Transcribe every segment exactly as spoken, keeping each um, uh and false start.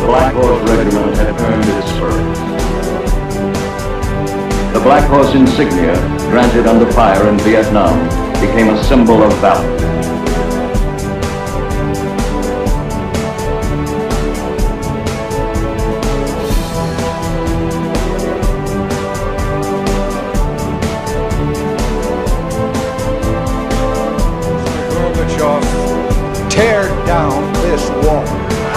the Blackhorse Regiment had earned its spurs. The Blackhorse insignia, granted under fire in Vietnam, became a symbol of valor. Tear down this wall.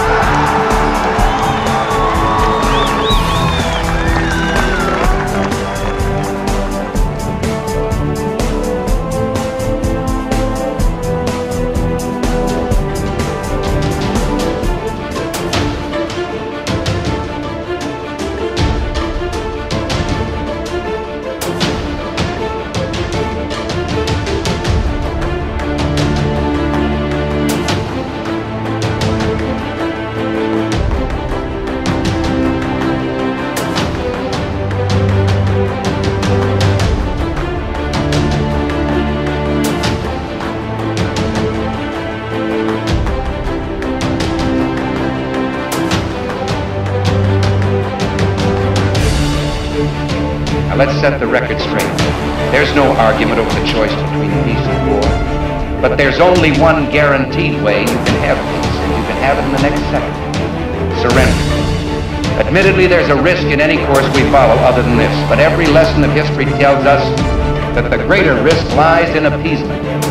Let's set the record straight. There's no argument over the choice between peace and war. But there's only one guaranteed way you can have peace, and you can have it in the next second. Surrender. Admittedly, there's a risk in any course we follow other than this, but every lesson of history tells us that the greater risk lies in appeasement.